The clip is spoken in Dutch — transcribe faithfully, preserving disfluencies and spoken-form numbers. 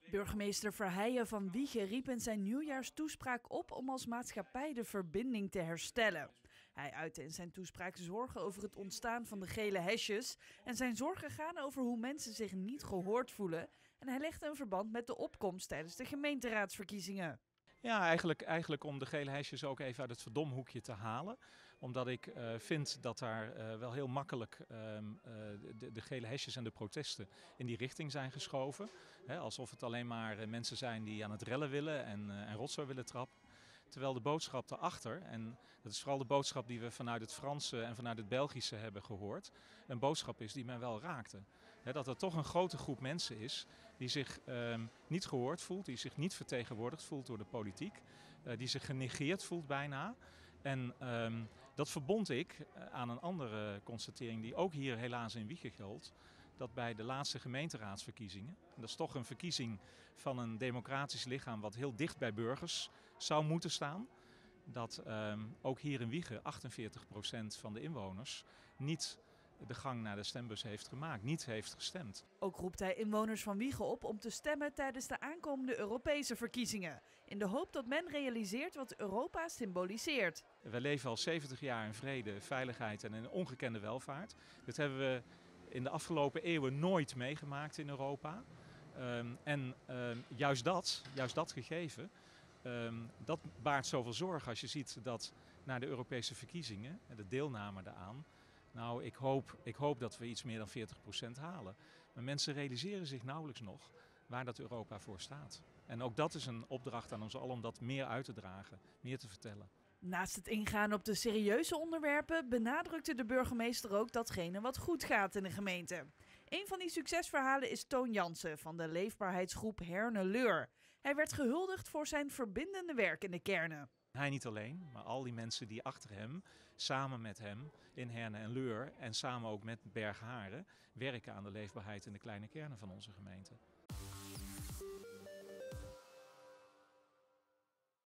Burgemeester Verheijen van Wijchen riep in zijn nieuwjaarstoespraak op om als maatschappij de verbinding te herstellen. Hij uitte in zijn toespraak zorgen over het ontstaan van de gele hesjes en zijn zorgen gaan over hoe mensen zich niet gehoord voelen. En hij legde een verband met de opkomst tijdens de gemeenteraadsverkiezingen. Ja, eigenlijk, eigenlijk om de gele hesjes ook even uit het verdomhoekje te halen. Omdat ik uh, vind dat daar uh, wel heel makkelijk uh, de, de gele hesjes en de protesten in die richting zijn geschoven. He, alsof het alleen maar mensen zijn die aan het rellen willen en, uh, en rotzooi willen trappen. Terwijl de boodschap daarachter, en dat is vooral de boodschap die we vanuit het Franse en vanuit het Belgische hebben gehoord, een boodschap is die mij wel raakte. He, dat er toch een grote groep mensen is die zich uh, niet gehoord voelt, die zich niet vertegenwoordigd voelt door de politiek, uh, die zich genegeerd voelt bijna. En uh, dat verbond ik aan een andere constatering die ook hier helaas in Wijchen geldt. Dat bij de laatste gemeenteraadsverkiezingen, en dat is toch een verkiezing van een democratisch lichaam wat heel dicht bij burgers zou moeten staan, dat uh, ook hier in Wijchen achtenveertig procent van de inwoners niet de gang naar de stembus heeft gemaakt, niet heeft gestemd. Ook roept hij inwoners van Wijchen op om te stemmen tijdens de aankomende Europese verkiezingen, in de hoop dat men realiseert wat Europa symboliseert. We leven al zeventig jaar in vrede, veiligheid en een ongekende welvaart. Dit hebben we in de afgelopen eeuwen nooit meegemaakt in Europa. Um, en um, juist dat, juist dat gegeven, um, dat baart zoveel zorg als je ziet dat na de Europese verkiezingen, de deelname daaraan, nou ik hoop, ik hoop dat we iets meer dan veertig procent halen. Maar mensen realiseren zich nauwelijks nog waar dat Europa voor staat. En ook dat is een opdracht aan ons allen om dat meer uit te dragen, meer te vertellen. Naast het ingaan op de serieuze onderwerpen benadrukte de burgemeester ook datgene wat goed gaat in de gemeente. Een van die succesverhalen is Toon Jansen van de leefbaarheidsgroep Herne-Leur. Hij werd gehuldigd voor zijn verbindende werk in de kernen. Hij niet alleen, maar al die mensen die achter hem, samen met hem in Herne en Leur en samen ook met Bergharen werken aan de leefbaarheid in de kleine kernen van onze gemeente.